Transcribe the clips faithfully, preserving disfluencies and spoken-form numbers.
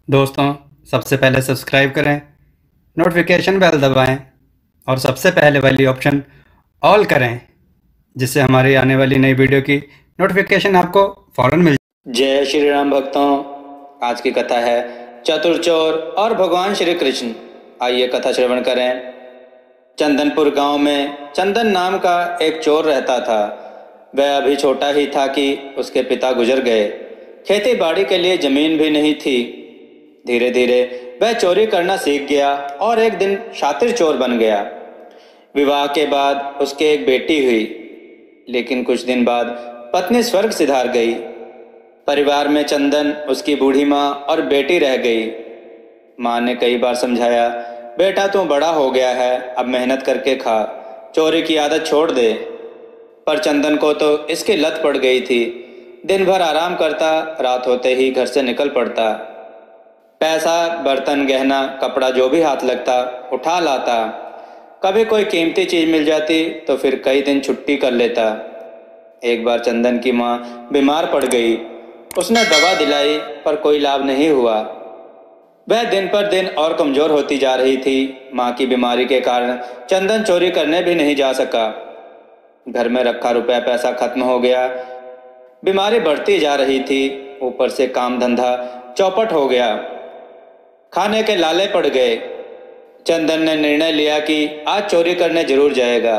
दोस्तों, सबसे पहले सब्सक्राइब करें, नोटिफिकेशन बेल दबाएं और सबसे पहले वाली ऑप्शन ऑल करें, जिससे हमारी आने वाली नई वीडियो की नोटिफिकेशन आपको फौरन मिल जाए। जय श्री राम भक्तों, आज की कथा है चतुर चोर और भगवान श्री कृष्ण। आइए कथा श्रवण करें। चंदनपुर गांव में चंदन नाम का एक चोर रहता था। वह अभी छोटा ही था कि उसके पिता गुजर गए। खेती बाड़ी के लिए जमीन भी नहीं थी। धीरे धीरे वह चोरी करना सीख गया और एक दिन शातिर चोर बन गया। विवाह के बाद उसके एक बेटी हुई, लेकिन कुछ दिन बाद पत्नी स्वर्ग सिधार गई। परिवार में चंदन, उसकी बूढ़ी माँ और बेटी रह गई। माँ ने कई बार समझाया, बेटा तू बड़ा हो गया है, अब मेहनत करके खा, चोरी की आदत छोड़ दे। पर चंदन को तो इसकी लत पड़ गई थी। दिन भर आराम करता, रात होते ही घर से निकल पड़ता। पैसा, बर्तन, गहना, कपड़ा जो भी हाथ लगता उठा लाता। कभी कोई कीमती चीज मिल जाती तो फिर कई दिन छुट्टी कर लेता। एक बार चंदन की माँ बीमार पड़ गई। उसने दवा दिलाई पर कोई लाभ नहीं हुआ। वह दिन पर दिन और कमजोर होती जा रही थी। माँ की बीमारी के कारण चंदन चोरी करने भी नहीं जा सका। घर में रखा रुपया पैसा खत्म हो गया। बीमारी बढ़ती जा रही थी, ऊपर से काम धंधा चौपट हो गया। खाने के लाले पड़ गए। चंदन ने निर्णय लिया कि आज चोरी करने जरूर जाएगा।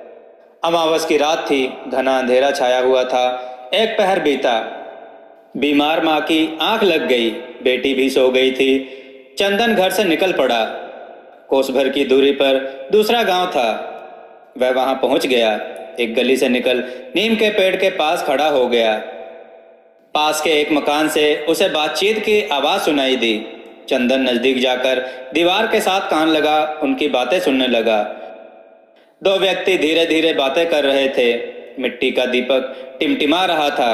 अमावस की रात थी, घना अंधेरा छाया हुआ था। एक पहर बीता। बीमार माँ की आंख लग गई, बेटी भी सो गई थी। चंदन घर से निकल पड़ा। कोस भर की दूरी पर दूसरा गांव था। वह वहां पहुंच गया। एक गली से निकल नीम के पेड़ के पास खड़ा हो गया। पास के एक मकान से उसे बातचीत की आवाज सुनाई दी। चंदन नजदीक जाकर दीवार के साथ कान लगा, उनकी बातें सुनने लगा। दो व्यक्ति धीरे धीरे बातें कर रहे थे। मिट्टी का दीपक टिमटिमा रहा था।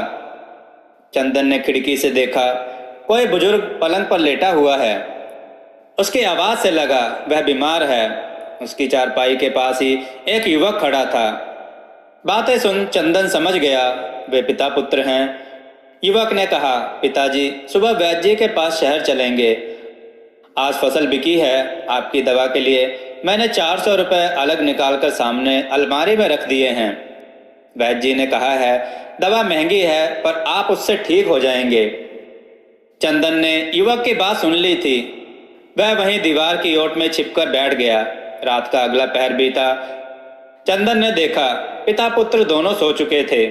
चंदन ने खिड़की से देखा, कोई बुजुर्ग पलंग पर लेटा हुआ है। उसकी आवाज से लगा वह बीमार है। उसकी चारपाई के पास ही एक युवक खड़ा था। बातें सुन चंदन समझ गया वे पिता पुत्र हैं। युवक ने कहा, पिताजी सुबह वैद्य जी के पास शहर चलेंगे। आज फसल बिकी है, आपकी दवा के लिए मैंने चार सौ रुपये अलग निकालकर सामने अलमारी में रख दिए हैं। वैद्य जी ने कहा है दवा महंगी है, पर आप उससे ठीक हो जाएंगे। चंदन ने युवक की बात सुन ली थी। वह वहीं दीवार की ओट में छिपकर बैठ गया। रात का अगला पहर बीता। चंदन ने देखा पिता पुत्र दोनों सो चुके थे।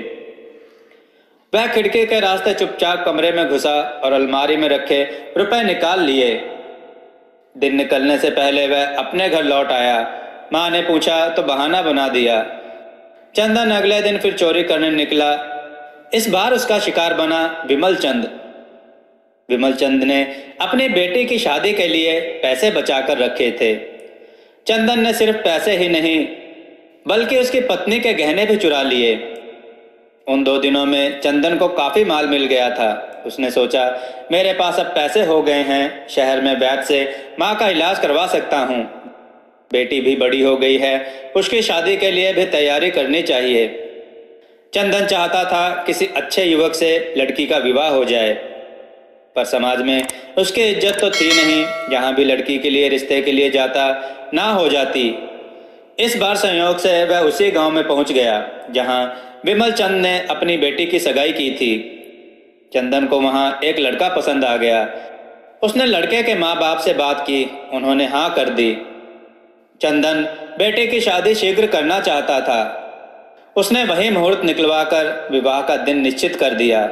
वह खिड़की के रास्ते चुपचाप कमरे में घुसा और अलमारी में रखे रुपए निकाल लिए। दिन निकलने से पहले वह अपने घर लौट आया। माँ ने पूछा तो बहाना बना दिया। चंदन अगले दिन फिर चोरी करने निकला। इस बार उसका शिकार बना विमल चंद। विमल चंद ने अपनी बेटी की शादी के लिए पैसे बचाकर रखे थे। चंदन ने सिर्फ पैसे ही नहीं बल्कि उसकी पत्नी के गहने भी चुरा लिए। उन दो दिनों में चंदन को काफी माल मिल गया था। उसने सोचा, मेरे पास अब पैसे हो गए हैं, शहर में वैद्य से माँ का इलाज करवा सकता हूँ। बेटी भी बड़ी हो गई है, उसकी शादी के लिए भी तैयारी करनी चाहिए। चंदन चाहता था किसी अच्छे युवक से लड़की का विवाह हो जाए, पर समाज में उसकी इज्जत तो थी नहीं। जहाँ भी लड़की के लिए रिश्ते के लिए जाता, ना हो जाती। इस बार संयोग से वह उसी गांव में पहुंच गया जहां विमल चंद ने अपनी बेटी की सगाई की थी। चंदन को वहां एक लड़का पसंद आ गया। उसने लड़के के माँ बाप से बात की, उन्होंने हाँ कर दी। चंदन बेटे की शादी शीघ्र करना चाहता था। उसने वही मुहूर्त निकलवाकर विवाह का दिन निश्चित कर दिया।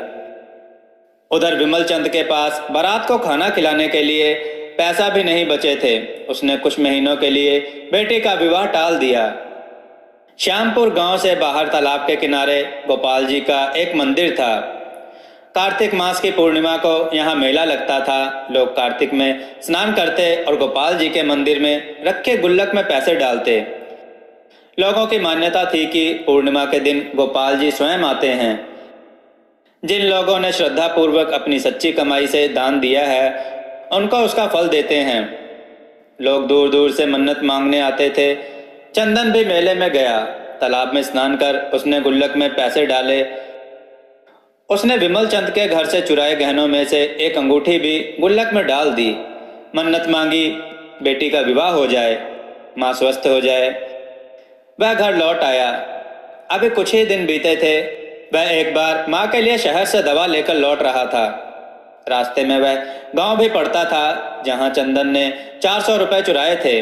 उधर विमल चंद के पास बारात को खाना खिलाने के लिए पैसा भी नहीं बचे थे। उसने कुछ महीनों के लिए बेटे का विवाह टाल दिया। श्यामपुर गांव से बाहर तालाब के किनारे गोपाल जी का एक मंदिर था। कार्तिक मास की पूर्णिमा को यहाँ मेला लगता था। लोग कार्तिक में स्नान करते और गोपाल जी के मंदिर में रखे गुल्लक में पैसे डालते। लोगों की मान्यता थी कि पूर्णिमा के दिन गोपाल जी स्वयं आते हैं। जिन लोगों ने श्रद्धा पूर्वक अपनी सच्ची कमाई से दान दिया है, उनको उसका फल देते हैं। लोग दूर दूर से मन्नत मांगने आते थे। चंदन भी मेले में गया। तालाब में स्नान कर उसने गुल्लक में पैसे डाले। उसने विमल चंद के घर से चुराए गहनों में से एक अंगूठी भी गुल्लक में डाल दी। मन्नत मांगी, बेटी का विवाह हो जाए, माँ स्वस्थ हो जाए। वह घर लौट आया। अभी कुछ ही दिन बीते थे। वह एक बार माँ के लिए शहर से दवा लेकर लौट रहा था। रास्ते में वह गांव भी पड़ता था जहां चंदन ने चार सौ रुपए चुराए थे।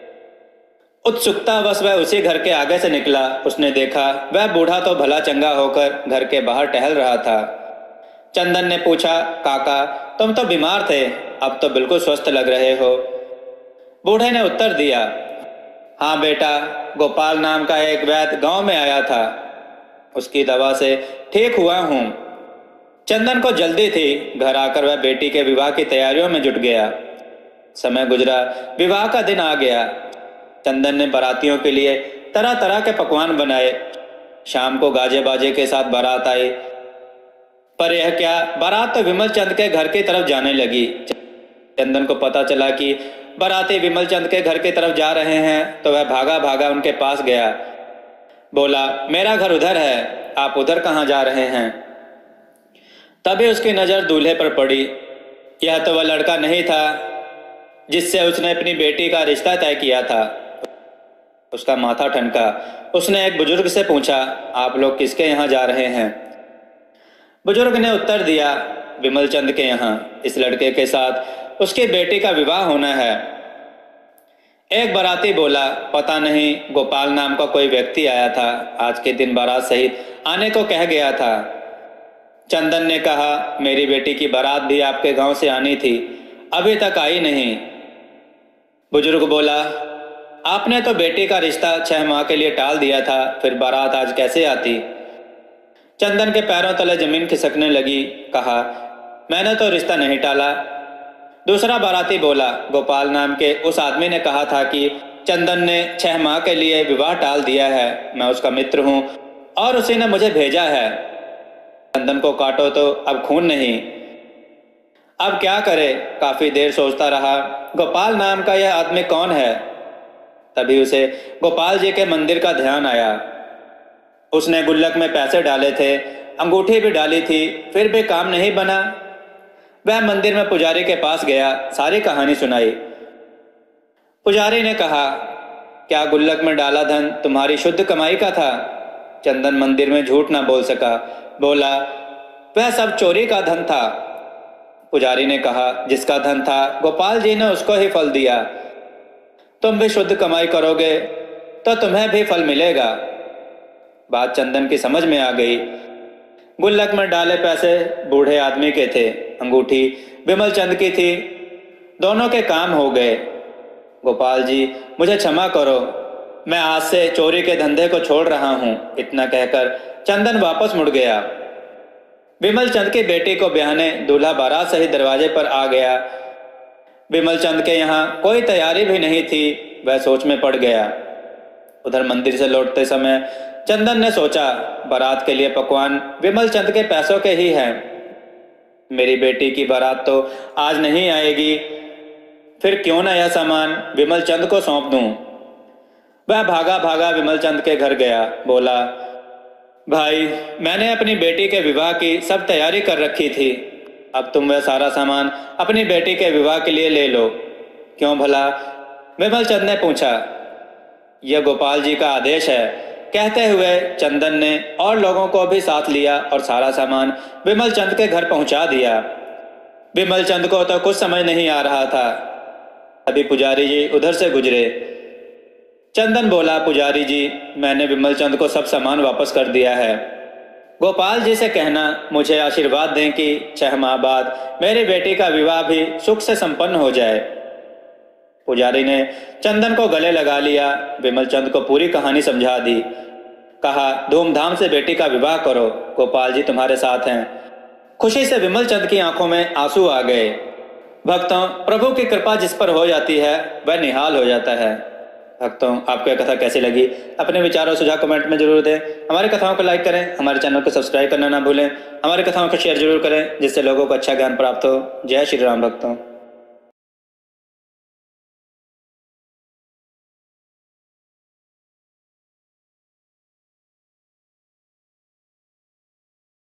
उत्सुकतावश वह उसी घर के आगे से निकला। उसने देखा वह बूढ़ा तो भला चंगा होकर घर के बाहर टहल रहा था। चंदन ने पूछा, काका तुम तो बीमार थे, अब तो बिल्कुल स्वस्थ लग रहे हो। बूढ़े ने उत्तर दिया, हाँ बेटा, गोपाल नाम का एक वैद्य गांव में आया था, उसकी दवा से ठीक हुआ हूँ। चंदन को जल्दी थी। घर आकर वह बेटी के विवाह की तैयारियों में जुट गया। समय गुजरा, विवाह का दिन आ गया। चंदन ने बारातियों के लिए तरह तरह के पकवान बनाए। शाम को गाजे बाजे के साथ बारात आई। पर यह क्या, बारात तो विमल चंद के घर की तरफ जाने लगी। चंदन को पता चला कि बाराती विमल चंद के घर की तरफ जा रहे हैं तो वह भागा भागा उनके पास गया। बोला, मेरा घर उधर है, आप उधर कहाँ जा रहे हैं? तभी उसकी नजर दूल्हे पर पड़ी। यह तो वह लड़का नहीं था जिससे उसने अपनी बेटी का रिश्ता तय किया था। उसका माथा ठनका। उसने एक बुजुर्ग से पूछा, आप लोग किसके यहाँ जा रहे हैं? बुजुर्ग ने उत्तर दिया, विमल चंद के यहाँ। इस लड़के के साथ उसकी बेटी का विवाह होना है। एक बाराती बोला, पता नहीं गोपाल नाम का कोई व्यक्ति आया था, आज के दिन बारात सहित आने को कह गया था। चंदन ने कहा, मेरी बेटी की बारात भी आपके गांव से आनी थी, अभी तक आई नहीं। बुजुर्ग बोला, आपने तो बेटी का रिश्ता छह माह के लिए टाल दिया था, फिर बारात आज कैसे आती? चंदन के पैरों तले जमीन खिसकने लगी। कहा, मैंने तो रिश्ता नहीं टाला। दूसरा बाराती बोला, गोपाल नाम के उस आदमी ने कहा था कि चंदन ने छह माह के लिए विवाह टाल दिया है, मैं उसका मित्र हूं और उसी ने मुझे भेजा है। चंदन को काटो तो अब खून नहीं। अब क्या करे? काफी देर सोचता रहा, गोपाल नाम का यह आदमी कौन है? तभी उसे गोपाल जी के मंदिर का ध्यान आया। उसने गुल्लक में पैसे डाले थे, अंगूठी भी डाली थी, फिर भी काम नहीं बना। वह मंदिर में पुजारी के पास गया, सारी कहानी सुनाई। पुजारी ने कहा, क्या गुल्लक में डाला धन तुम्हारी शुद्ध कमाई का था? चंदन मंदिर में झूठ ना बोल सका। बोला, वह सब चोरी का धन था। पुजारी ने कहा, जिसका धन था गोपाल जी ने उसको ही फल दिया। तुम भी शुद्ध कमाई करोगे तो तुम्हें भी फल मिलेगा। बात चंदन की समझ में आ गई। गुल्लक में डाले पैसे बूढ़े आदमी के थे, अंगूठी विमल चंद की थी, दोनों के काम हो गए। गोपाल जी मुझे क्षमा करो, मैं आज से चोरी के धंधे को छोड़ रहा हूं। इतना कहकर चंदन वापस मुड़ गया। विमल चंद की बेटी को ब्याहने दूल्हा बारात सहित दरवाजे पर आ गया। विमल चंद के यहाँ कोई तैयारी भी नहीं थी। वह सोच में पड़ गया। उधर मंदिर से लौटते समय चंदन ने सोचा, बारात के लिए पकवान विमल चंद के पैसों के ही हैं। मेरी बेटी की बारात तो आज नहीं आएगी, फिर क्यों ना यह सामान विमल चंद को सौंप दूं। वह भागा भागा विमल चंद के घर गया। बोला, भाई, मैंने अपनी बेटी के विवाह की सब तैयारी कर रखी थी, अब तुम वह सारा सामान अपनी बेटी के विवाह के लिए ले लो। क्यों भला? विमल चंद ने पूछा। यह गोपाल जी का आदेश है, कहते हुए चंदन ने और लोगों को भी साथ लिया और सारा सामान विमल चंद के घर पहुंचा दिया। विमल चंद को तो कुछ समझ नहीं आ रहा था। अभी पुजारी जी उधर से गुजरे। चंदन बोला, पुजारी जी, मैंने विमल चंद को सब सामान वापस कर दिया है। गोपाल जी से कहना मुझे आशीर्वाद दें कि छह माह बाद मेरी बेटी का विवाह भी सुख से संपन्न हो जाए। पुजारी ने चंदन को गले लगा लिया, विमल चंद को पूरी कहानी समझा दी। कहा, धूमधाम से बेटी का विवाह करो, गोपाल जी तुम्हारे साथ हैं। खुशी से विमल चंद की आंखों में आंसू आ गए। भक्तों, प्रभु की कृपा जिस पर हो जाती है वह निहाल हो जाता है। भक्तों, आपको यह कथा कैसी लगी? अपने विचार और सुझाव कमेंट में जरूर दें। हमारी कथाओं को लाइक करें, हमारे चैनल को सब्सक्राइब करना ना भूलें। हमारी कथाओं को शेयर जरूर करें जिससे लोगों को अच्छा ज्ञान प्राप्त हो। जय श्री राम भक्तों।